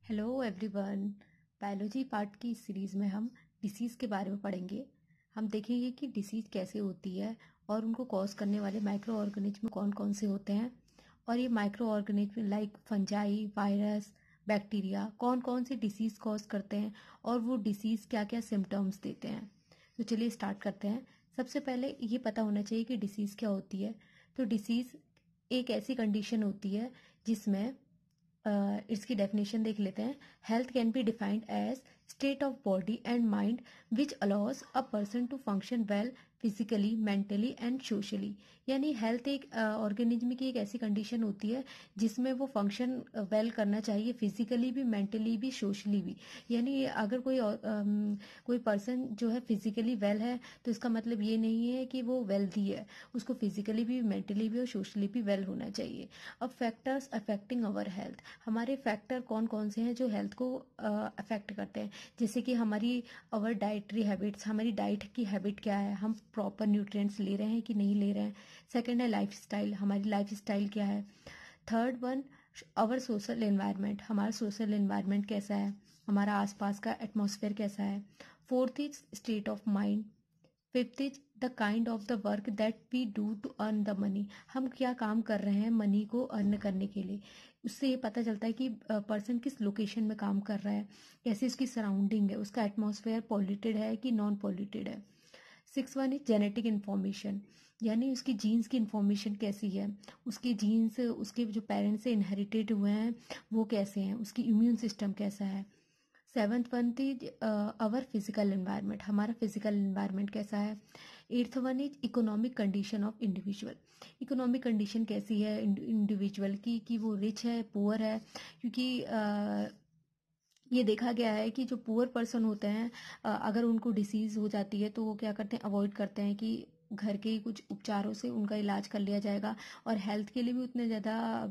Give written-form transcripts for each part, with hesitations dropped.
Hello everyone. Biology part की इस series में हम डिसीज़ के बारे में पढ़ेंगे। हम देखेंगे कि डिसीज़ कैसे होती है और उनको कॉज करने वाले माइक्रो ऑर्गेनिज्म कौन कौन से होते हैं, और ये micro organism like fungi, virus, bacteria कौन कौन से डिसीज़ कॉज करते हैं और वो डिसीज़ क्या क्या सिम्टम्स देते हैं। तो चलिए स्टार्ट करते हैं। सबसे पहले ये पता होना चाहिए कि डिसीज़ क्या होती है। तो डिसीज़ एक ऐसी कंडीशन होती है जिसमें इसकी डेफिनेशन देख लेते हैं। Health can be defined as state of body and mind which allows a person to function well physically, mentally and socially. यानी हेल्थ एक ऑर्गेनिज्म की एक ऐसी कंडीशन होती है जिसमें वो फंक्शन वेल करना चाहिए, फिजिकली भी, मेंटली भी, सोशली भी। यानी अगर कोई पर्सन जो है फिजिकली वेल है तो इसका मतलब ये नहीं है कि वो वेल्दी है, उसको फिजिकली भी, मेंटली भी और सोशली भी वेल होना चाहिए। अब फैक्टर्स अफेक्टिंग अवर हेल्थ, हमारे फैक्टर कौन कौन से हैं जो हेल्थ को अफेक्ट करते हैं। जैसे कि हमारी अवर डाइटरी हैबिट्स, हमारी डाइट की हैबिट क्या है, हम प्रॉपर न्यूट्रिएंट्स ले रहे हैं कि नहीं ले रहे हैं। सेकंड है लाइफ स्टाइल, हमारी लाइफ स्टाइल क्या है। Third one our social environment, हमारा सोशल एनवायरनमेंट कैसा है, हमारा आसपास का एटमॉस्फेयर कैसा है। Fourth is state of mind. Fifth is the kind of the work that we do to earn the money, हम क्या काम कर रहे हैं मनी को अर्न करने के लिए। उससे ये पता चलता है कि पर्सन किस लोकेशन में काम कर रहा है, कैसी उसकी सराउंडिंग है, उसका एटमॉस्फेयर पॉल्यूटेड है कि नॉन पॉल्यूटेड है। Six one is genetic information, यानी उसकी जीन्स की इन्फॉर्मेशन कैसी है, उसके जीन्स उसके जो पेरेंट्स से इनहेरिटेड हुए हैं वो कैसे हैं, उसकी इम्यून सिस्टम कैसा है। Seventh one is our physical environment, हमारा फिजिकल एनवायरनमेंट कैसा है। Eighth one is economic condition of individual, economic condition कैसी है इंडिविजुअल की, कि वो रिच है, पुअर है। क्योंकि ये देखा गया है कि जो पुअर पर्सन होते हैं, अगर उनको डिसीज हो जाती है तो वो क्या करते हैं, अवॉइड करते हैं कि घर के ही कुछ उपचारों से उनका इलाज कर लिया जाएगा, और हेल्थ के लिए भी उतने ज़्यादा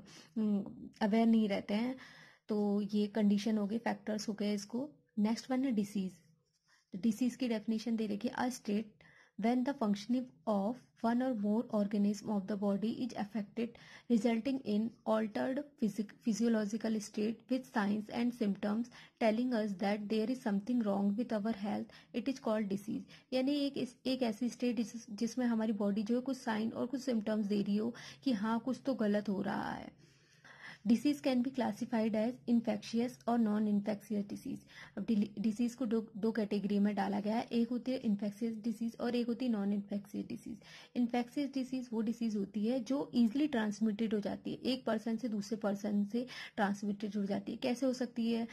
अवेयर नहीं रहते हैं। तो ये कंडीशन हो गई, फैक्टर्स हो गए इसको। नेक्स्ट वन है डिसीज। डिसीज की डेफिनेशन दे रखी है, a state when the functioning of one or more organism of the body is affected, resulting in altered physiological state with signs and symptoms telling us that there is something wrong with our health, it is called disease। यानी एक ऐसी state जिसमें हमारी body जो है कुछ sign और कुछ सिम्टम्स दे रही हो कि हाँ कुछ तो गलत हो रहा है। Disease can be classified as infectious और नॉन इन्फेक्शियस डिसीज। अब डिसीज को दो कैटेगरी में डाला गया है, एक होती है इन्फेक्शियस डिसीज और एक होती है non infectious disease. Infectious disease वो डिसीज होती है जो इजिली ट्रांसमिटेड हो जाती है, एक पर्सन से दूसरे पर्सन से ट्रांसमिटेड हो जाती है। कैसे हो सकती है,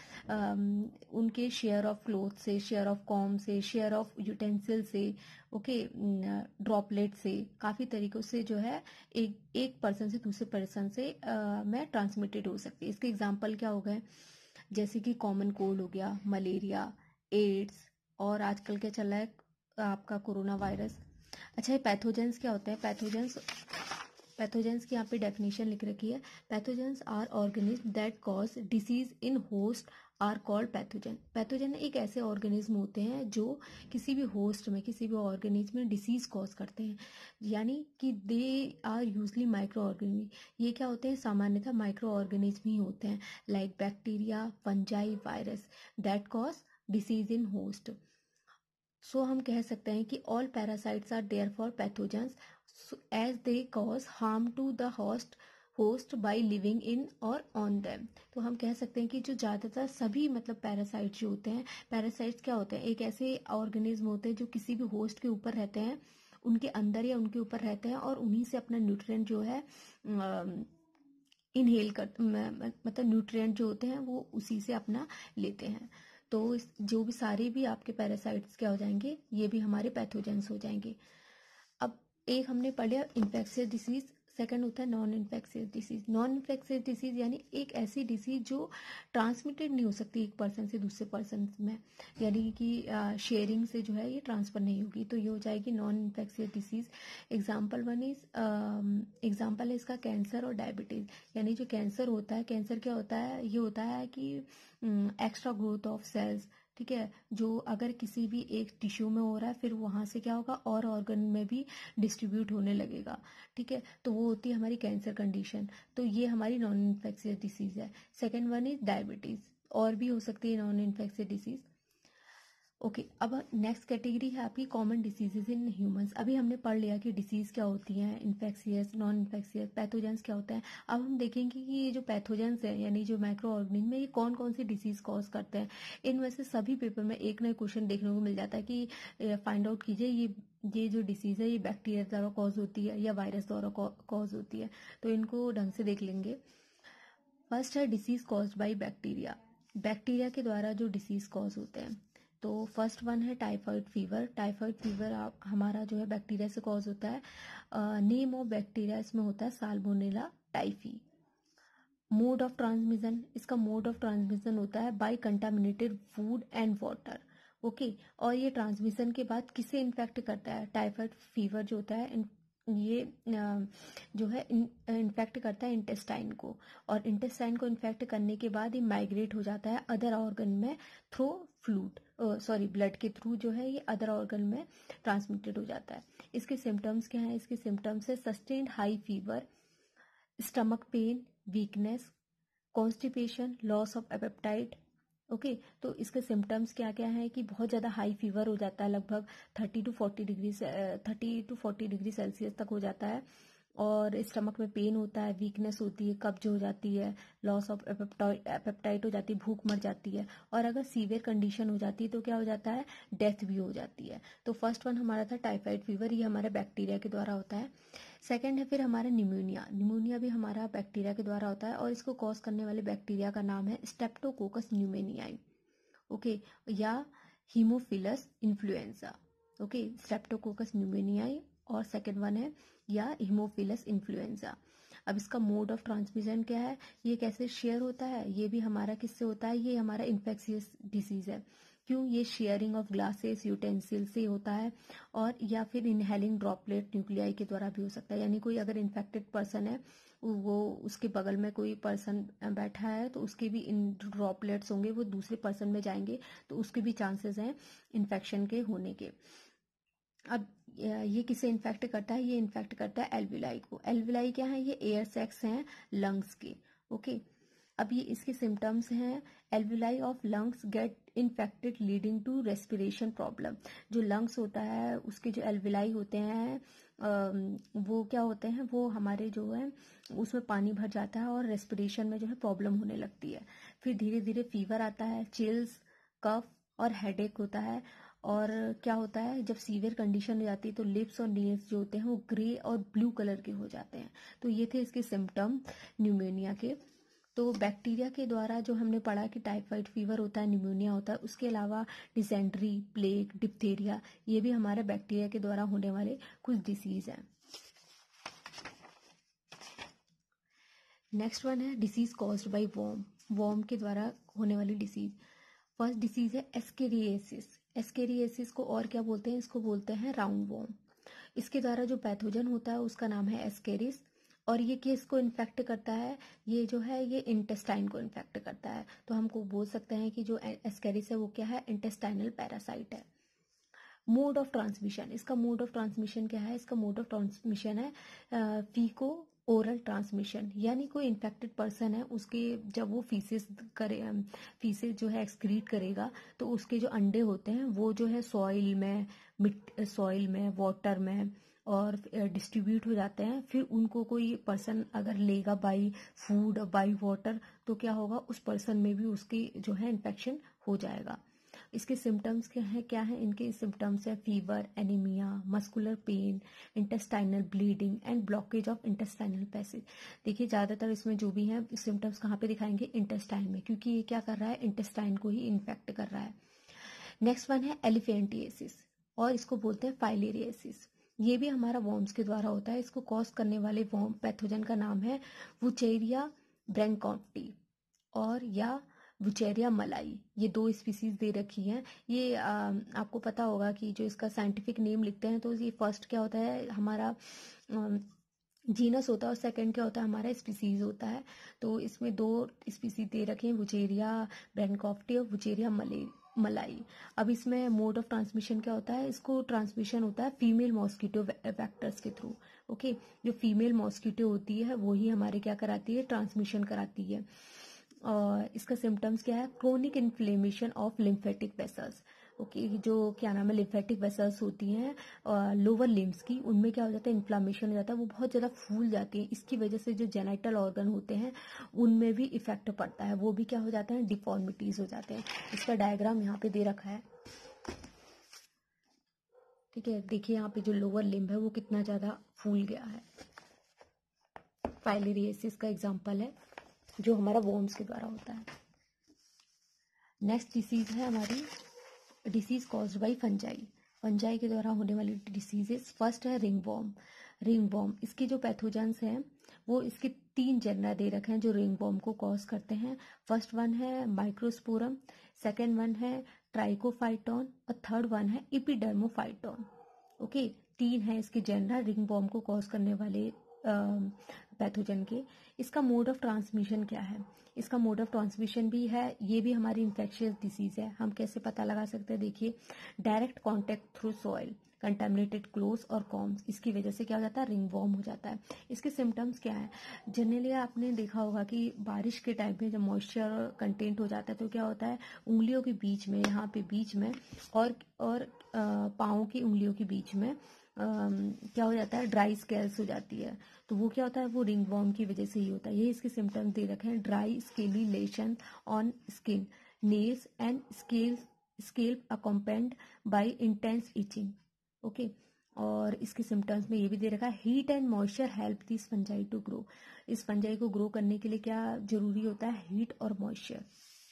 उनके शेयर ऑफ क्लोथ से, शेयर ऑफ कॉम से, शेयर ऑफ यूटेंसिल से, ओके, ड्रॉपलेट से, काफ़ी तरीकों से जो है एक पर्सन से दूसरे पर्सन से में ट्रांसमिटेड हो सकती है। इसके एग्जांपल क्या हो गए, जैसे कि कॉमन कोल्ड हो गया, मलेरिया, एड्स, और आजकल क्या चल रहा है आपका कोरोना वायरस। अच्छा, ये पैथोजेंस क्या होते हैं। पैथोजेंस की यहाँ पे डेफिनेशन लिख रखी है, pathogens are organism that cause disease in host are called pathogen. Pathogen एक ऐसे ऑर्गेनिज्म होते हैं जो किसी भी होस्ट में, किसी भी ऑर्गेनिज्म में डिसीज कॉज करते हैं। यानी कि they are usually micro organism, ये क्या होते हैं, सामान्यतः माइक्रो ऑर्गेनिज्म ही होते हैं, like bacteria, fungi, virus that cause disease in host. So हम कह सकते हैं कि all parasites are there for pathogens as they cause harm to the host by living in or on them. तो हम कह सकते हैं कि जो ज़्यादातर सभी मतलब पैरासाइट्स जो होते हैं, पैरासाइट्स क्या होते हैं, एक ऐसे ऑर्गेनिज्म होते हैं जो किसी भी होस्ट के ऊपर रहते हैं, उनके अंदर या उनके ऊपर रहते हैं, और उन्हीं से अपना न्यूट्रिएंट जो है इनहेल कर, मतलब न्यूट्रिएंट जो होते हैं वो उसी से अपना लेते हैं। तो जो भी सारे भी आपके पैरासाइट्स क्या हो जाएंगे, ये भी हमारे पैथोजेंस हो जाएंगे। अब एक हमने पढ़ लिया इन्फेक्शियस डिसीज, सेकंड होता है non infectious disease. Non infectious disease यानी एक ऐसी डिसीज जो ट्रांसमिटेड नहीं हो सकती एक पर्सन से दूसरे पर्सन में, यानी कि शेयरिंग से जो है ये ट्रांसफर नहीं होगी, तो ये हो जाएगी non infectious disease. Example example है इसका कैंसर और डायबिटीज। यानी जो कैंसर होता है, कैंसर क्या होता है, ये होता है कि एक्स्ट्रा ग्रोथ ऑफ सेल्स, ठीक है, जो अगर किसी भी एक टिश्यू में हो रहा है फिर वहां से क्या होगा और ऑर्गन में भी डिस्ट्रीब्यूट होने लगेगा, ठीक है, तो वो होती है हमारी कैंसर कंडीशन। तो ये हमारी नॉन इन्फेक्शियस डिसीज है। सेकेंड वन इज डायबिटीज और भी हो सकती है नॉन इन्फेक्शियस डिसीज। ओके, अब नेक्स्ट कैटेगरी है आपकी कॉमन डिसीजेज इन ह्यूमंस। अभी हमने पढ़ लिया कि डिसीज क्या होती हैं, इन्फेक्शियस, नॉन इन्फेक्शियस, पैथोजेंस क्या होता है। अब हम देखेंगे कि ये जो पैथोजेंस है यानी जो माइक्रो ऑर्गेनिज्म है ये कौन कौन सी डिसीज कॉज करते हैं। इनमें से सभी पेपर में एक नया क्वेश्चन देखने को मिल जाता है कि फाइंड आउट कीजिए ये जो डिसीज है ये बैक्टीरिया द्वारा कॉज होती है या वायरस द्वारा कॉज होती है। तो इनको ढंग से देख लेंगे। फर्स्ट है disease caused by bacteria. Bacteria के द्वारा जो डिसीज कॉज होते हैं, तो फर्स्ट वन है टाइफाइड फीवर। टाइफाइड फीवर हमारा जो है बैक्टीरिया से कॉज होता है। नेम ऑफ बैक्टीरिया इसमें होता है salmonella typhi. Mode of transmission, इसका मोड ऑफ ट्रांसमिशन होता है by contaminated food and water. Okay, और ये ट्रांसमिशन के बाद किसे इन्फेक्ट करता है, टाइफाइड फीवर जो होता है ये जो है इन्फेक्ट करता है इंटेस्टाइन को, और इंटेस्टाइन को इन्फेक्ट करने के बाद ये माइग्रेट हो जाता है अदर ऑर्गन में थ्रू ब्लड के थ्रू जो है ये अदर ऑर्गन में ट्रांसमिटेड हो जाता है। इसके सिम्टम्स क्या हैं, इसके सिम्टम्स है sustained high fever, stomach pain, weakness, constipation, loss of appetite. Okay, तो इसके सिम्टम्स क्या क्या हैं कि बहुत ज़्यादा हाई फीवर हो जाता है, लगभग 30 टू 40 डिग्री सेल्सियस तक हो जाता है, और स्टमक में पेन होता है, वीकनेस होती है, कब्ज हो जाती है, लॉस ऑफ एपेटाइट हो जाती है, भूख मर जाती है, और अगर सीवियर कंडीशन हो जाती है तो क्या हो जाता है, डेथ भी हो जाती है। तो फर्स्ट वन हमारा था टाइफाइड फीवर, ये हमारे बैक्टीरिया के द्वारा होता है। सेकेंड है फिर हमारा निमोनिया। निमोनिया भी हमारा बैक्टीरिया के द्वारा होता है, और इसको कॉज करने वाले बैक्टीरिया का नाम है स्ट्रेप्टोकोकस न्यूमोनियाई। ओके, या haemophilus influenzae. Okay, streptococcus pneumoniae, और सेकेंड वन है या हीमोफिलस इन्फ्लुएंजा। अब इसका मोड ऑफ ट्रांसमिशन क्या है, ये कैसे शेयर होता है, ये भी हमारा किससे होता है, ये हमारा इन्फेक्शियस डिसीज है। क्यों, ये शेयरिंग ऑफ ग्लासेस यूटेंसिल से होता है, और या फिर इनहेलिंग ड्रॉपलेट न्यूक्लियाई के द्वारा भी हो सकता है। यानी कोई अगर इन्फेक्टेड पर्सन है, वो उसके बगल में कोई पर्सन बैठा है तो उसके भी इन ड्रॉपलेट्स होंगे, वो दूसरे पर्सन में जाएंगे, तो उसके भी चांसेस हैं इन्फेक्शन के होने के। अब ये किसे इन्फेक्ट करता है, ये इन्फेक्ट करता है एल्विलाई को। एल्विलाई क्या है, ये एयर सैक्स हैं लंग्स के। ओके, अब ये इसके सिम्टम्स हैं, alveoli of lungs get infected leading to respiration problem. जो लंग्स होता है उसके जो एल्विलाई होते हैं वो क्या होते हैं, वो हमारे जो है उसमें पानी भर जाता है और रेस्पिरेशन में जो है प्रॉब्लम होने लगती है। फिर धीरे धीरे फीवर आता है, चिल्स, कफ और हेडेक होता है। और क्या होता है, जब सीवियर कंडीशन हो जाती है तो लिप्स और नेल्स जो होते हैं वो ग्रे और ब्लू कलर के हो जाते हैं। तो ये थे इसके सिम्टम न्यूमोनिया के। तो बैक्टीरिया के द्वारा जो हमने पढ़ा कि टाइफाइड फीवर होता है, निमोनिया होता है, उसके अलावा डिसेंट्री, प्लेग, डिप्थीरिया, ये भी हमारे बैक्टीरिया के द्वारा होने वाले कुछ डिसीज हैं। नेक्स्ट वन है disease caused by worm. Worm के द्वारा होने वाली डिसीज। फर्स्ट डिसीज है एस्केरिएसिस। एस्केरिएसिस को और क्या बोलते हैं, इसको बोलते हैं राउंड वॉर्म। इसके द्वारा जो पैथोजन होता है उसका नाम है एस्केरिस, और ये किसको इन्फेक्ट करता है, ये जो है ये इंटेस्टाइन को इन्फेक्ट करता है। तो हमको बोल सकते हैं कि जो एस्केरिस है वो क्या है, इंटेस्टाइनल पैरासाइट है। मोड ऑफ ट्रांसमिशन, इसका मोड ऑफ ट्रांसमिशन क्या है, इसका मोड ऑफ ट्रांसमिशन है फीको ओरल ट्रांसमिशन। यानी कोई इन्फेक्टेड पर्सन है उसके जब वो फीसेस जो है एक्सक्रीट करेगा तो उसके जो अंडे होते हैं वो जो है सॉइल में वाटर में और डिस्ट्रीब्यूट हो जाते हैं। फिर उनको कोई पर्सन अगर लेगा बाई फूड बाई वाटर तो क्या होगा, उस पर्सन में भी उसकी जो है इन्फेक्शन हो जाएगा। इसके सिम्टम्स क्या है इनके सिम्टम्स है fever, anaemia, muscular pain, intestinal bleeding and blockage of intestinal passage. देखिए ज़्यादातर इसमें जो भी है सिम्टम्स कहाँ पे दिखाएंगे, इंटेस्टाइन में, क्योंकि ये क्या कर रहा है, इंटेस्टाइन को ही इन्फेक्ट कर रहा है। नेक्स्ट वन है एलिफेंटिएसिस, और इसको बोलते हैं फाइलेरियासिस। ये भी हमारा वॉर्म्स के द्वारा होता है। इसको कॉज करने वाले वॉर्म पैथोजन का नाम है वुचेरिया ब्रैंकॉप्टी और या वुचेरिया मलाई। ये दो स्पीसीज दे रखी हैं। ये आपको पता होगा कि जो इसका साइंटिफिक नेम लिखते हैं तो ये फर्स्ट क्या होता है हमारा जीनस होता है और सेकंड क्या होता है हमारा स्पीसीज होता है। तो इसमें दो स्पीसीज दे रखे हैं, वुचेरिया ब्रैंकॉप्टी और वुचेरिया मलाई। अब इसमें मोड ऑफ ट्रांसमिशन क्या होता है, इसको ट्रांसमिशन होता है फीमेल मॉस्किटो वेक्टर्स के थ्रू। ओके, जो फीमेल मॉस्किटो होती है वही हमारे क्या कराती है, ट्रांसमिशन कराती है। और इसका सिम्टम्स क्या है, chronic inflammation of lymphatic vessels. Okay, जो क्या नाम है, लिम्फेटिक वेसल्स होती हैं लोअर लिम्स की, उनमें क्या हो जाता है, इन्फ्लामेशन हो जाता है, वो बहुत ज़्यादा फूल जाती है। इसकी वजह से जो जेनिटल ऑर्गन होते हैं उनमें भी इफेक्ट पड़ता है, वो भी क्या हो जाते हैं, डिफॉर्मिटीज हो जाते हैं। इसका डायग्राम यहाँ पे दे रखा है, ठीक है। देखिए यहाँ पे जो लोअर लिम्ब है वो कितना ज़्यादा फूल गया है। फाइलेरियसिस का एग्जाम्पल है, जो हमारा वॉर्म्स के द्वारा होता है। नेक्स्ट डिसीज है हमारी disease caused by fungi. Fungi के द्वारा होने वाली डिसीजेस, फर्स्ट है रिंगवॉर्म। रिंगवॉर्म, इसके जो पैथोजेंस हैं वो इसके 3 जेनरा दे रखे हैं जो रिंगवॉर्म को कॉज करते हैं। फर्स्ट वन है माइक्रोस्पोरम, सेकेंड वन है ट्राइकोफाइटॉन और थर्ड वन है इपिडर्मोफाइटॉन। ओके, 3 है इसके जेनरा रिंगवॉर्म को कॉज करने वाले पैथोजन के। इसका मोड ऑफ ट्रांसमिशन क्या है, इसका मोड ऑफ ट्रांसमिशन भी है, ये भी हमारी इन्फेक्शियस डिसीज है। हम कैसे पता लगा सकते हैं, देखिए direct contact through soil, contaminated clothes और कॉम्स, इसकी वजह से क्या हो जाता है, रिंगवॉर्म हो जाता है। इसके सिम्टम्स क्या है, जनरली आपने देखा होगा कि बारिश के टाइम में जब मॉइस्चर कंटेंट हो जाता है तो क्या होता है, उंगलियों के बीच में, यहाँ पे बीच में और पाँव की उंगलियों के बीच में क्या हो जाता है, ड्राई स्केल्स हो जाती है। तो वो क्या होता है, वो रिंगवॉर्म की वजह से ही होता है। ये इसके सिम्टम्स दे रखे हैं, dry scaly lesion on skin, nails and scalp accompanied by intense itching. Okay, और इसके सिम्टम्स में ये भी दे रखा है, heat and moisture help this fungi to grow. इस फंजाई को ग्रो करने के लिए क्या जरूरी होता है, हीट और मॉइस्चर।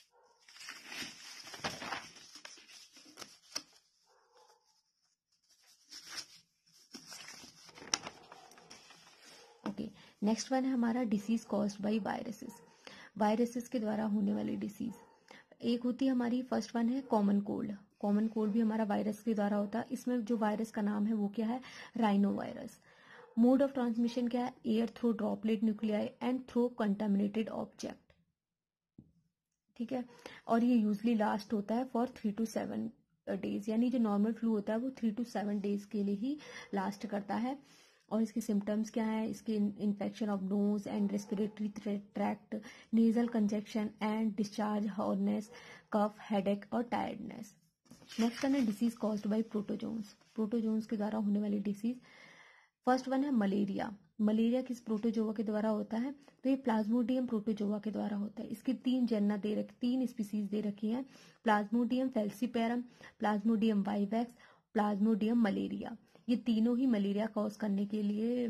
ओके, नेक्स्ट वन है हमारा disease caused by viruses. Viruses के द्वारा होने वाली डिसीज, एक होती है हमारी, फर्स्ट वन है कॉमन कोल्ड। कॉमन कोल्ड भी हमारा वायरस के द्वारा होता है। इसमें जो वायरस का नाम है वो क्या है, rhinovirus. Mode of transmission क्या है, air through droplet nuclei and through contaminated object, ठीक है। और ये यूजली लास्ट होता है फॉर 3 to 7 डेज, यानी जो नॉर्मल फ्लू होता है वो 3 to 7 डेज के लिए ही लास्ट करता है। और इसके सिम्टम्स क्या है, इसके infection of nose and respiratory tract, nasal congestion and discharge, hoarseness, cough, headache और टायर्डनेस। नेक्स्ट वन है disease caused by protozoans. Protozoans के द्वारा होने वाली डिसीज, फर्स्ट वन है मलेरिया। मलेरिया किस प्रोटोजोआ के द्वारा होता है, तो ये प्लाज्मोडियम प्रोटोजोआ के द्वारा होता है। इसकी 3 जेनना दे रखी, 3 स्पीसीज दे रखी हैं, plasmodium falciparum, plasmodium vivax, plasmodium malaria. ये तीनों ही मलेरिया कॉज करने के लिए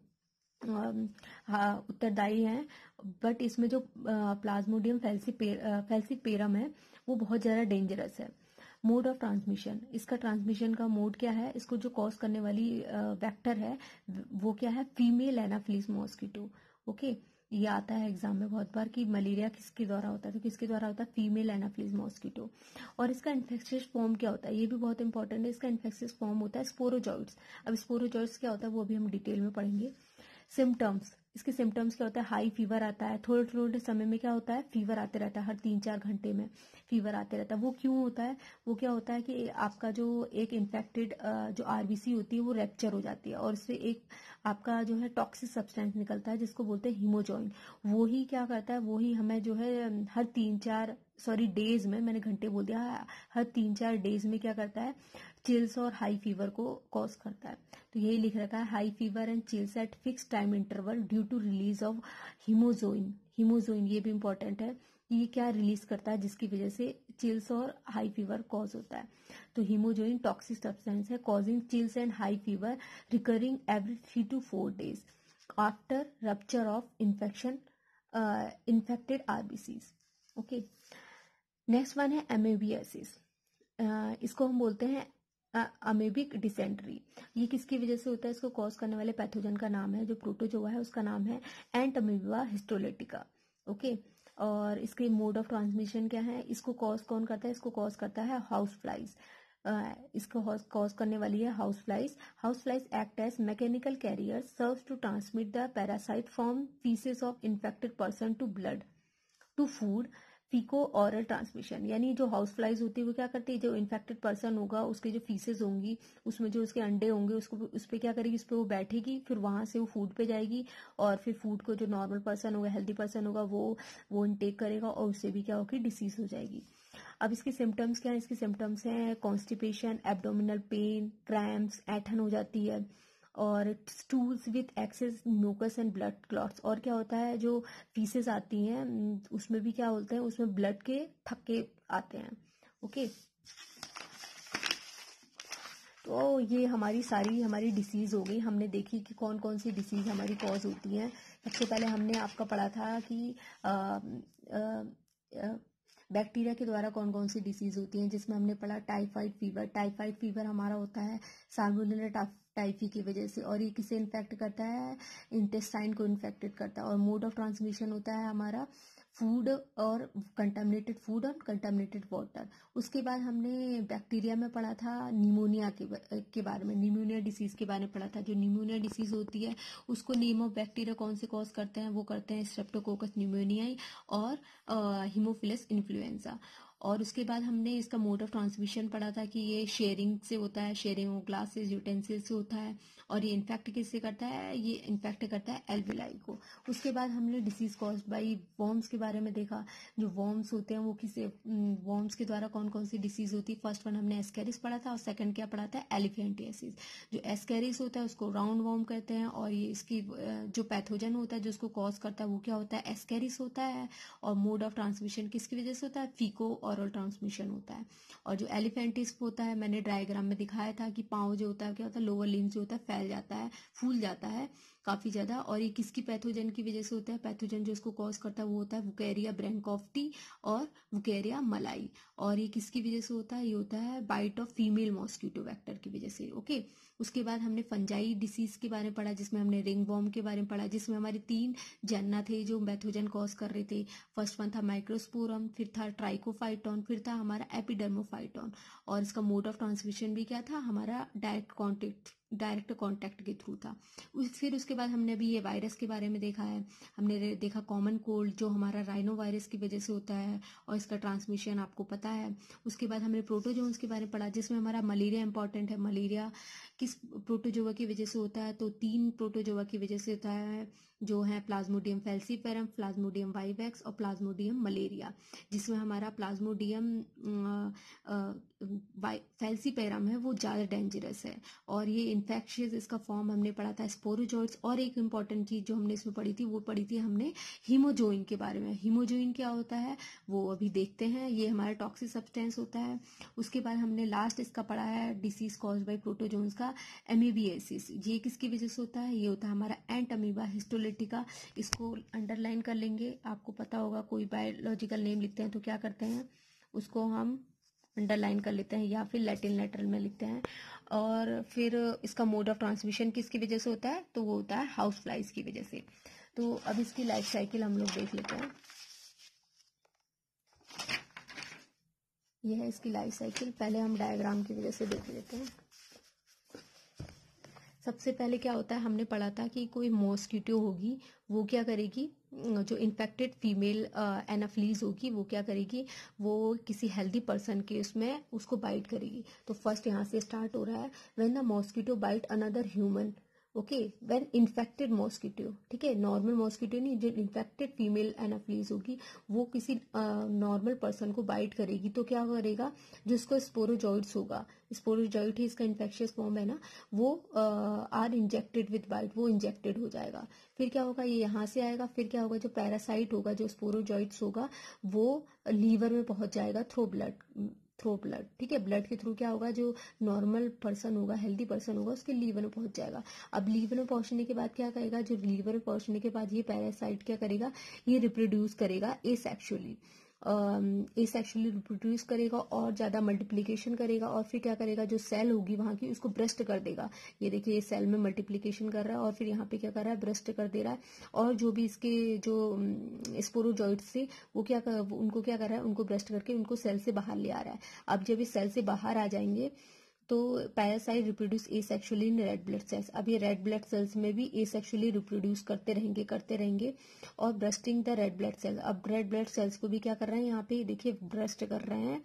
उत्तरदायी हैं। बट इसमें जो प्लाज्मोडियम फेल्सीपेरम है वो बहुत ज़्यादा डेंजरस है। मोड ऑफ ट्रांसमिशन, इसका ट्रांसमिशन का मोड क्या है, इसको जो कॉज करने वाली वेक्टर है वो क्या है, फीमेल एनाफिलिस मॉस्किटो। ओके, ये आता है एग्जाम में बहुत बार कि मलेरिया किसके द्वारा होता है, तो किसके द्वारा होता है, फीमेल एनाफिलिस मॉस्किटो। और इसका इन्फेक्शियस फॉर्म क्या होता है, ये भी बहुत इंपॉर्टेंट है। इसका इन्फेक्शियस फॉर्म होता है स्पोरोजॉइट्स। अब स्पोरोजॉइट्स क्या होता है वो भी हम डिटेल में पढ़ेंगे। सिम्टम्स, इसके सिम्टम्स क्या होता है, हाई फीवर आता है, थोड़े थोड़े समय में क्या होता है, फीवर आते रहता है, हर 3-4 घंटे में फीवर आते रहता है। वो क्यों होता है, वो क्या होता है कि आपका जो एक इन्फेक्टेड जो आरबीसी होती है वो रैप्चर हो जाती है और इससे एक आपका जो है टॉक्सिक सब्सटेंस निकलता है जिसको बोलते हैं हीमोजॉइन। वो ही क्या करता है, वो ही हमें जो है हर 3-4 डेज में, मैंने घंटे बोल दिया, हर 3-4 डेज में क्या करता है, चिल्स और हाई फीवर को कॉज करता है। तो यही लिख रखा है, high fever and chills at fix time interval due to release of haemozoin. Haemozoin ये भी इंपॉर्टेंट है, ये क्या रिलीज करता है जिसकी वजह से चिल्स और हाई फीवर कॉज होता है। तो हीमोजोइन टॉक्सिक सब्सटेंस है causing chills and high fever recurring every 3 to 4 days after rupture of infection infected RBCs. Okay, next one है एमेबियासिस। इसको हम बोलते हैं अमेबिक डिसेंट्री। ये किसकी वजह से होता है, इसको कॉज करने वाले पैथोजन का नाम है, जो प्रोटोजोआ है उसका नाम है एंटअमीबा हिस्टोलेटिका। ओके, और इसके मोड ऑफ ट्रांसमिशन क्या है, इसको कॉज कौन करता है, इसको कॉज करता है हाउस फ्लाइज। इसको कॉज करने वाली है house flies. House flies act as mechanical carrier serves to transmit the parasite from faeces of infected person to blood to food, faeco oral transmission, यानी जो हाउस फ्लाइज होती है वो क्या करती है, जो इन्फेक्टेड पर्सन होगा उसके जो फीसेस होंगी उसमें जो उसके अंडे होंगे उसको उस पर क्या करेगी, उस पर वो बैठेगी, फिर वहां से वो फूड पे जाएगी और फिर फूड को जो नॉर्मल पर्सन होगा, हेल्दी पर्सन होगा, वो इनटेक करेगा और उससे भी क्या होगी, डिसीज हो जाएगी। अब इसके सिम्टम्स क्या है, इसके सिम्टम्स हैं कॉन्स्टिपेशन, एब्डोमिनल पेन, क्रैम्प्स, ऐठन हो जाती है और stools with excess mucus and blood clots. और क्या होता है, जो फीसेस आती हैं उसमें भी क्या होता है, उसमें ब्लड के थक्के आते हैं। ओके, तो ये हमारी डिसीज हो गई। हमने देखी कि कौन कौन सी डिसीज हमारी कॉज होती हैं। सबसे पहले हमने आपका पढ़ा था कि बैक्टीरिया के द्वारा कौन कौन सी डिसीज होती हैं, जिसमें हमने पढ़ा टाइफाइड फीवर। टाइफाइड फीवर हमारा होता है साल्मोनेला टाइफी की वजह से, और ये किसे इन्फेक्ट करता है, इंटेस्टाइन को इन्फेक्टेड करता है। और मोड ऑफ ट्रांसमिशन होता है हमारा फूड और कंटामिनेटेड फूड और कंटामिनेटेड वाटर। उसके बाद हमने बैक्टीरिया में पढ़ा था निमोनिया के बारे में, निमोनिया डिसीज के बारे में पढ़ा था। जो निमोनिया डिसीज होती है उसको नेम ऑफ बैक्टीरिया कौन से कॉज करते हैं, वो करते हैं स्ट्रेप्टोकोकस निमोनियाई और हीमोफिलस इन्फ्लुएंजा। और उसके बाद हमने इसका मोड ऑफ ट्रांसमिशन पढ़ा था कि ये शेयरिंग से होता है, शेयरिंग ऑफ ग्लासेस यूटेंसिल से होता है। और ये इन्फेक्ट किससे करता है, ये इन्फेक्ट करता है एल्वेलाई को। उसके बाद हमने डिसीज कॉज्ड बाई वॉर्म्स के बारे में देखा। जो वॉर्म्स होते हैं वो किसे, वॉर्म्स के द्वारा कौन कौन सी डिसीज होती है। फर्स्ट वन हमने एस्केरिस पढ़ा था और सेकंड क्या पढ़ा था, एलिफेंटियासिस। जो एस्केरिस होता है उसको राउंड वॉर्म कहते हैं और ये इसकी जो पैथोजन होता है जो उसको कॉज करता है वो क्या होता है, एस्केरिस होता है। और मोड ऑफ ट्रांसमिशन किसकी वजह से होता है, फीको ऑरल ट्रांसमिशन होता है। और जो एलिफेंटिस होता है मैंने डायग्राम में दिखाया था कि पाँव जो होता है क्या होता है, लोअर लिम्स जो होता है फैल जाता है, फूल जाता है काफी ज्यादा। और ये किसकी पैथोजन की वजह से होता है, पैथोजन जो इसको कॉज करता है वो होता है वुकेरिया ब्रैनकॉफ्टी और वुकेरिया मलाई। और ये किसकी वजह से होता है, ये होता है bite of female mosquito vector की वजह से। ओके, उसके बाद हमने फंजाई डिसीज के बारे में पढ़ा, जिसमें हमने रिंग वॉर्म के बारे में पढ़ा, जिसमें हमारे 3 जनना थे जो पैथोजन कॉज कर रहे थे। फर्स्ट वन था माइक्रोस्पोरम, फिर था ट्राइकोफाइटॉन, फिर था हमारा एपिडर्मोफाइटॉन। और इसका मोड ऑफ ट्रांसमिशन भी क्या था, हमारा डायरेक्ट कॉन्टेक्ट के थ्रू था। फिर उसके बाद हमने अभी ये वायरस के बारे में देखा है। हमने देखा कॉमन कोल्ड जो हमारा राइनो वायरस की वजह से होता है और इसका ट्रांसमिशन आपको पता है। उसके बाद हमने प्रोटोजोन्स के बारे में पढ़ा, जिसमें हमारा मलेरिया इंपॉर्टेंट है। मलेरिया किस प्रोटोजोआ की वजह से होता है, तो 3 प्रोटोजोआ की वजह से होता है, जो है प्लाज्मोडियम फैल्सीपेरम, प्लाज्मोडियम वाइवेक्स और प्लाज्मोडियम मलेरिया। जिसमें हमारा प्लाज्मोडियम फैल्सीपेरम है वो ज़्यादा डेंजरस है और ये इन्फेक्शियस, इसका फॉर्म हमने पढ़ा था स्पोरोजोइट्स। और एक इम्पॉर्टेंट चीज़ जो हमने इसमें पढ़ी थी वो पढ़ी थी हमने हीमोजोइन के बारे में। हीमोजोइन क्या होता है वो अभी देखते हैं, ये हमारा टॉक्सिक सब्सटेंस होता है। उसके बाद हमने लास्ट इसका पढ़ा है डिसीज कॉज बाय प्रोटोजोन्स का, एमीबिएसिस। ये किसकी वजह से होता है, ये होता है हमारा एंट अमीबा हिस्टोलिटिका। इसको अंडरलाइन कर लेंगे, आपको पता होगा कोई बायोलॉजिकल नेम लिखते हैं तो क्या करते हैं, उसको हम अंडरलाइन कर लेते हैं या फिर लैटिन लेटर में लिखते हैं। और फिर इसका मोड ऑफ ट्रांसमिशन किसकी वजह से होता है, तो वो होता है हाउस फ्लाइज की वजह से। तो अब इसकी लाइफ साइकिल हम लोग देख लेते हैं। यह है इसकी लाइफ साइकिल। पहले हम डायग्राम की वजह से देख लेते हैं। सबसे पहले क्या होता है, हमने पढ़ा था कि कोई मॉस्किटो होगी वो क्या करेगी, जो इन्फेक्टेड फीमेल एनाफ्लीज होगी वो क्या करेगी, वो किसी हेल्दी पर्सन के उसमें उसको बाइट करेगी। तो फर्स्ट यहाँ से स्टार्ट हो रहा है, when the mosquito bite another human. Okay, when infected mosquito, ठीक है, नॉर्मल मॉस्किटो नहीं, जो इन्फेक्टेड फीमेल एनाफ्लीज होगी वो किसी नॉर्मल पर्सन को बाइट करेगी तो क्या करेगा, जिसको स्पोरोजॉइड्स होगा, स्पोरोजॉइड ही इसका इन्फेक्शियस फॉर्म है ना, वो आर इंजेक्टेड विद बाइट, वो इंजेक्टेड हो जाएगा। फिर क्या होगा, ये यहाँ से आएगा, फिर क्या होगा, जो पैरासाइट होगा जो स्पोरोजॉइड्स होगा वो लीवर में पहुंच जाएगा थ्रू ब्लड, ठीक है, ब्लड के थ्रू क्या होगा, जो नॉर्मल पर्सन होगा, हेल्दी पर्सन होगा, उसके लीवर में पहुंच जाएगा। अब लीवर में पहुंचने के बाद क्या करेगा, जो लीवर में पहुंचने के बाद ये पैरासाइट क्या करेगा, ये रिप्रोड्यूस करेगा एसेक्सुअली रिप्रोड्यूस करेगा और ज़्यादा मल्टीप्लिकेशन करेगा। और फिर क्या करेगा, जो सेल होगी वहाँ की उसको ब्रस्ट कर देगा। ये देखिए, ये सेल में मल्टीप्लिकेशन कर रहा है और फिर यहाँ पे क्या कर रहा है, ब्रस्ट कर दे रहा है। और जो भी इसके जो स्पोरोजॉइड्स थे वो उनको क्या कर रहा है, उनको ब्रस्ट करके उनको सेल से बाहर ले आ रहा है। अब जब ये सेल से बाहर आ जाएंगे तो parasite reproduce asexually in red blood cells. अब ये रेड ब्लड सेल्स में भी एसेक्सुअली रिप्रोड्यूस करते रहेंगे और bursting the red blood cells. अब रेड ब्लड सेल्स को भी क्या कर रहे हैं, यहाँ पे देखिए ब्रस्ट कर रहे हैं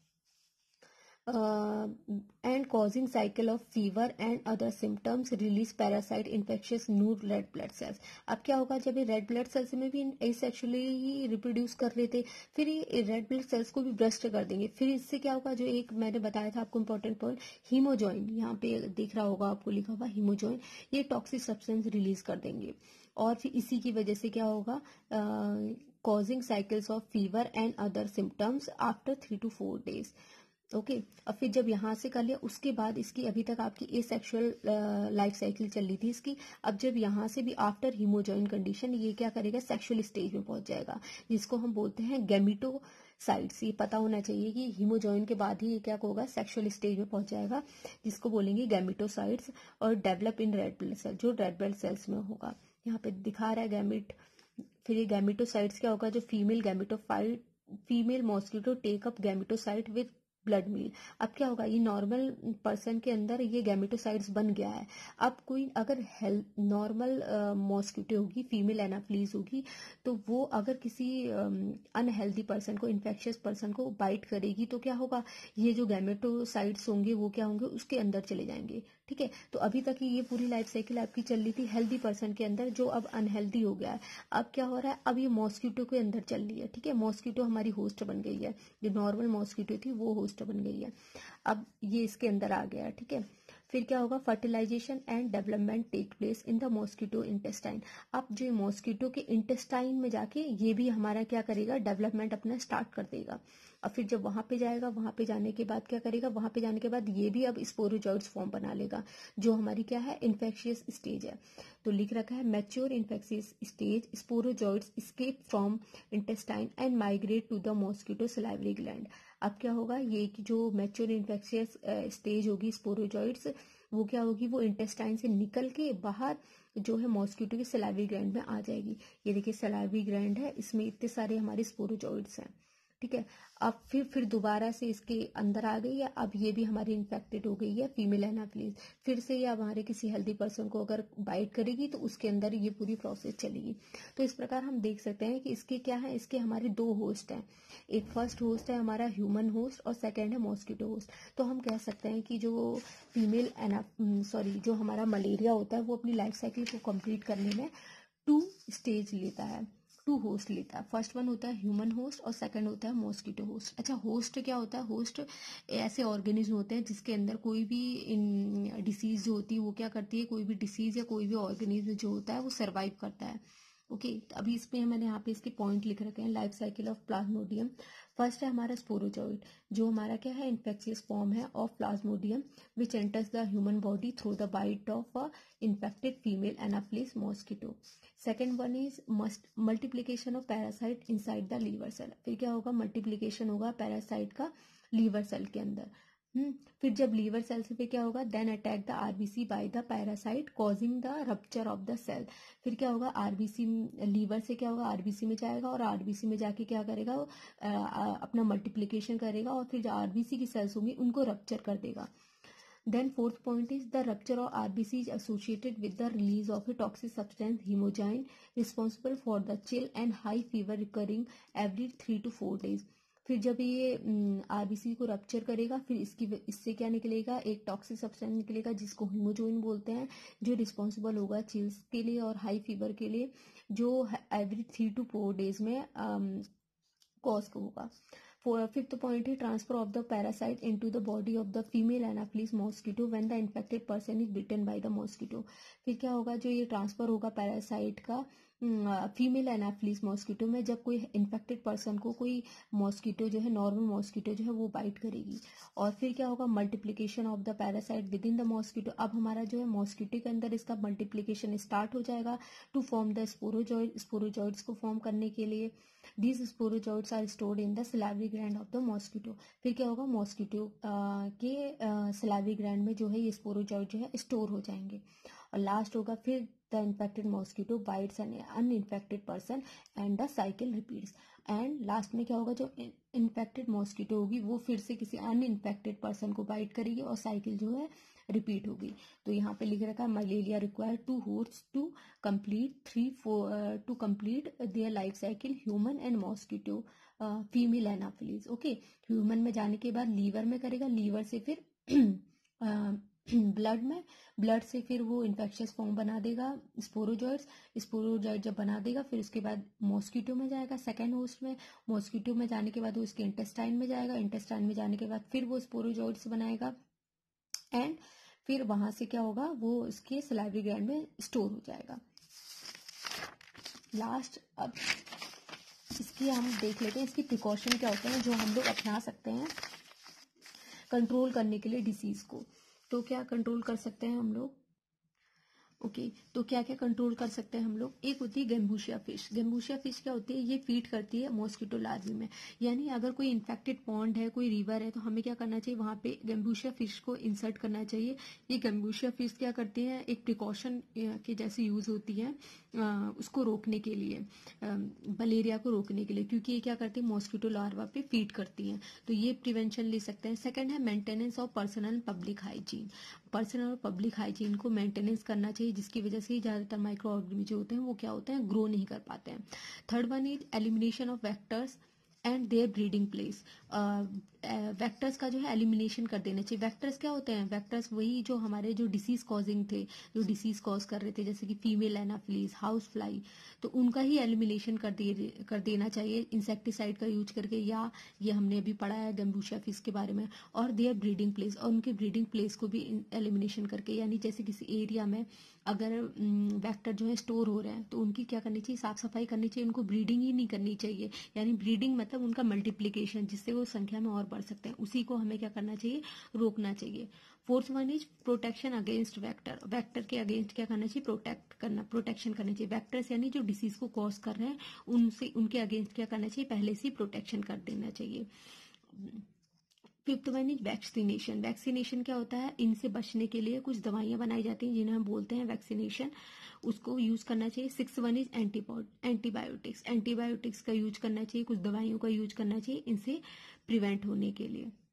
and causing cycle of fever and other symptoms, release parasite infectious new red blood cells। अब क्या होगा, जब ये रेड ब्लड सेल्स में भी एसेक्सुअली ही रिप्रोड्यूस कर रहे थे, फिर ये रेड ब्लड सेल्स को भी ब्रस्ट कर देंगे। फिर इससे क्या होगा, जो एक मैंने बताया था आपको इंपॉर्टेंट पॉइंट, हीमोजॉइन, यहाँ पे दिख रहा होगा आपको लिखा हुआ हीमोजॉइन, ये टॉक्सिक सब्सटेंस रिलीज कर देंगे। और फिर इसी की वजह से क्या होगा, causing cycles of fever and other symptoms after 3 to 4 days। Okay अब फिर जब यहाँ से कर लिया, उसके बाद इसकी अभी तक आपकी एसेक्सुअल लाइफ साइकिल चल रही थी इसकी। अब जब यहाँ से भी आफ्टर हीमोजॉइन कंडीशन ये क्या करेगा, सेक्सुअल स्टेज में पहुंच जाएगा, जिसको हम बोलते हैं गैमेटोसाइट्स। ये पता होना चाहिए कि हीमोजॉइन के बाद ही ये क्या होगा, सेक्सुअल स्टेज में पहुंच जाएगा, जिसको बोलेंगे गैमेटोसाइट्स, और develop in red blood cell, जो रेड ब्लड सेल्स में होगा। यहाँ पे दिखा रहा है गैमेट। फिर ये गैमेटोसाइट्स क्या होगा, जो female mosquito take up gametocyte with blood meal. अब क्या होगा, ये नॉर्मल पर्सन के अंदर ये गैमेटोसाइट्स बन गया है। अब कोई अगर नॉर्मल मॉस्किटो होगी, फीमेल एनाफ्लीज होगी, तो वो अगर किसी अनहेल्दी पर्सन को, इन्फेक्शियस पर्सन को बाइट करेगी, तो क्या होगा, ये जो गैमेटोसाइट्स होंगे वो क्या होंगे, उसके अंदर चले जाएंगे। ठीक है, तो अभी तक ये पूरी लाइफ साइकिल आपकी चल रही थी हेल्दी पर्सन के अंदर, जो अब अनहेल्दी हो गया है। अब क्या हो रहा है, अब ये मॉस्किटो के अंदर चल रही है। ठीक है, मॉस्किटो हमारी होस्ट बन गई है, जो नॉर्मल मॉस्किटो थी वो होस्ट बन गई है, अब ये इसके अंदर आ गया है। ठीक है, फिर क्या होगा, fertilisation and development take place in the mosquito intestine. अब जो मॉस्किटो के इंटेस्टाइन में जाके ये भी हमारा क्या करेगा, डेवलपमेंट अपना स्टार्ट कर देगा। और फिर जब वहां पे जाएगा, वहां पे जाने के बाद क्या करेगा, वहां पे जाने के बाद ये भी अब स्पोरोजॉइड्स फॉर्म बना लेगा, जो हमारी क्या है, इन्फेक्शियस स्टेज है। तो लिख रखा है mature infectious stage, sporozoites escape from intestine and migrate to the mosquito salivary gland. अब क्या होगा, ये कि जो मैच्योर इन्फेक्शियस स्टेज होगी स्पोरोजॉइड्स, वो क्या होगी, वो इंटेस्टाइन से निकल के बाहर जो है मॉस्किटो के सलाइवरी ग्लैंड में आ जाएगी। ये देखिए सलाइवरी ग्लैंड है, इसमें इतने सारे हमारे स्पोरोजॉइड्स हैं। ठीक है, अब फिर दोबारा से इसके अंदर आ गई है, अब ये भी हमारी इन्फेक्टेड हो गई है, फीमेल एनाफ्लीज। फिर से ये हमारे किसी हेल्दी पर्सन को अगर बाइट करेगी, तो उसके अंदर ये पूरी प्रोसेस चलेगी। तो इस प्रकार हम देख सकते हैं कि इसके क्या है, इसके हमारे दो होस्ट हैं। एक फर्स्ट होस्ट है हमारा ह्यूमन होस्ट, और सेकेंड है मॉस्किटो होस्ट। तो हम कह सकते हैं कि जो जो हमारा मलेरिया होता है, वो अपनी लाइफ साइकिल को कंप्लीट करने में 2 स्टेज लेता है, 2 होस्ट लेता है। फर्स्ट वन होता है ह्यूमन होस्ट, और सेकंड होता है मॉस्किटो होस्ट। अच्छा, होस्ट क्या होता है, होस्ट ऐसे ऑर्गेनिज्म होते हैं जिसके अंदर कोई भी डिसीज जो होती है वो क्या करती है, कोई भी डिसीज या कोई भी ऑर्गेनिज्म जो होता है वो सर्वाइव करता है। ओके, अभी इसमें मैंने यहाँ पे इसके पॉइंट लिख रखे हैं, life cycle of plasmodium. First है हमारा स्पोरोजॉइड, जो हमारा क्या है, इन्फेक्शियस फॉर्म है of plasmodium, which enters the human body through the bite of a infected female anopheles mosquito. Second one is multiplication of parasite inside the liver cell. फिर क्या होगा, मल्टीप्लीकेशन होगा पैरासाइट का लीवर सेल के अंदर। फिर जब लीवर सेल से फिर क्या होगा, then attack the RBC by the parasite causing the rupture of the cell. फिर क्या होगा, आरबीसी लीवर से क्या होगा, आरबीसी में जाएगा, और आरबीसी में जाके क्या करेगा, अपना मल्टीप्लीकेशन करेगा, और फिर जो आरबीसी की सेल्स होंगी उनको रप्चर कर देगा। Then fourth point is the rupture of RBC is associated with the release of a toxic substance hemogyne responsible for the chill and high fever recurring every 3 to 4 days। फिर जब ये RBC को rupture करेगा, फिर इससे क्या निकलेगा, एक टॉक्सिक सब्सटेंस निकलेगा जिसको हीमोजोइन बोलते हैं, जो रिस्पॉन्सिबल होगा चिल्स के लिए और हाई फीवर के लिए, जो एवरी 3 to 4 days में कॉज होगा। Fifth point is transfer of the parasite into the body of the female anopheles mosquito when the infected person is bitten by the mosquito। फिर क्या होगा, जो ये ट्रांसफर होगा पैरासाइट का फीमेल एनाफ्लीस मॉस्किटो में, जब कोई इन्फेक्टेड पर्सन को कोई मॉस्किटो जो है, नॉर्मल मॉस्किटो जो है वो बाइट करेगी। और फिर क्या होगा, multiplication of the parasite within the mosquito. अब हमारा जो है मॉस्किटो के अंदर इसका मल्टीप्लिकेशन स्टार्ट हो जाएगा टू फॉर्म द स्पोरोजॉइड्स को फॉर्म करने के लिए। These sporozoites are stored in the salivary gland of the mosquito। फिर क्या होगा, मॉस्किटो के salivary gland में जो है ये स्पोरोजॉइड जो है स्टोर हो जाएंगे। और लास्ट होगा फिर the infected mosquito bites an uninfected person and the cycle repeats. And last में क्या होगा, जो इन्फेक्टेड मॉस्किटो होगी वो फिर से किसी अन्य इन्फेक्टेड पर्सन को बाइट करेगी और साइकिल जो है रिपीट होगी। तो यहाँ पे लिख रखा है malaria require 2 host to complete their life cycle, human and mosquito female anopheles. Okay, human में जाने के बाद लीवर में करेगा, लीवर से फिर ब्लड में, ब्लड से फिर वो इन्फेक्शियस फॉर्म बना देगा स्पोरोजॉइट्स, स्पोरोजॉइट जब बना देगा फिर उसके बाद मॉस्किटो में जाएगा सेकेंड होस्ट में, मॉस्किटो में जाने के बाद वो उसके इंटेस्टाइन में जाएगा, इंटेस्टाइन में जाने के बाद फिर वो स्पोरोजॉइट्स बनाएगा एंड फिर वहां से क्या होगा वो उसके सलाइवरी ग्लैंड में स्टोर हो जाएगा। लास्ट अब इसकी हम देख लेते हैं इसकी प्रिकॉशन क्या होते हैं जो हम लोग अपना सकते हैं कंट्रोल करने के लिए डिसीज को। तो क्या कंट्रोल कर सकते हैं हम लोग? ओके, तो क्या क्या कंट्रोल कर सकते हैं हम लोग? एक होती है गैम्बूशिया फिश। गैम्बूशिया फिश क्या होती है? ये फीड करती है मॉस्किटो लार्वी में, यानी अगर कोई इन्फेक्टेड पॉन्ड है, कोई रिवर है, तो हमें क्या करना चाहिए वहां पे गैम्बूशिया फिश को इंसर्ट करना चाहिए। ये गैम्बूशिया फिश क्या करती है, एक प्रिकॉशन के जैसे यूज होती है उसको रोकने के लिए, मलेरिया को रोकने के लिए, क्योंकि ये क्या करती है मॉस्किटो लार्वा पे फीड करती हैं। तो ये प्रिवेंशन ले सकते हैं। सेकंड है maintenance of personal public hygiene. Personal और पब्लिक हाइजीन को मेंटेनेंस करना चाहिए, जिसकी वजह से ज्यादातर माइक्रो ऑर्गेनिज्म जो होते हैं वो क्या होते हैं ग्रो नहीं कर पाते हैं। Third one is elimination of vectors and their breeding place. Vectors का जो है एलिमिनेशन कर देना चाहिए। वेक्टर्स क्या होते हैं? वेक्टर्स वही जो हमारे जो डिसीज कॉजिंग थे, जो डिसीज कॉज कर रहे थे, जैसे कि फीमेल एनाफिलीज, हाउस फ्लाई, तो उनका ही एलिमिनेशन कर देना चाहिए इंसेक्टिसाइड का यूज करके, या ये हमने अभी पढ़ा है गैम्बूशिया फिश के बारे में। और देयर ब्रीडिंग प्लेस, और उनके ब्रीडिंग प्लेस को भी एलिमिनेशन करके, यानी जैसे किसी एरिया में अगर वेक्टर जो है स्टोर हो रहे हैं तो उनकी क्या करनी चाहिए, साफ सफाई करनी चाहिए, उनको ब्रीडिंग ही नहीं करनी चाहिए। यानी ब्रीडिंग मतलब उनका मल्टीप्लीकेशन, जिससे वो संख्या में और बढ़ सकते हैं, उसी को हमें क्या करना चाहिए, रोकना चाहिए। Fourth one is protection against vector. Vector के अगेंस्ट क्या करना चाहिए, प्रोटेक्शन करना चाहिए। वेक्टर्स यानी जो डिसीज को कॉज कर रहे हैं उनसे, उनके अगेंस्ट क्या करना चाहिए, पहले से प्रोटेक्शन कर देना चाहिए। Fifth one is vaccination. Vaccination क्या होता है, इनसे बचने के लिए कुछ दवाइयां बनाई जाती हैं जिन्हें हम बोलते हैं वैक्सीनेशन, उसको यूज करना चाहिए। Six one is antibiotics. Antibiotics का यूज करना चाहिए, कुछ दवाइयों का यूज करना चाहिए इनसे प्रिवेंट होने के लिए।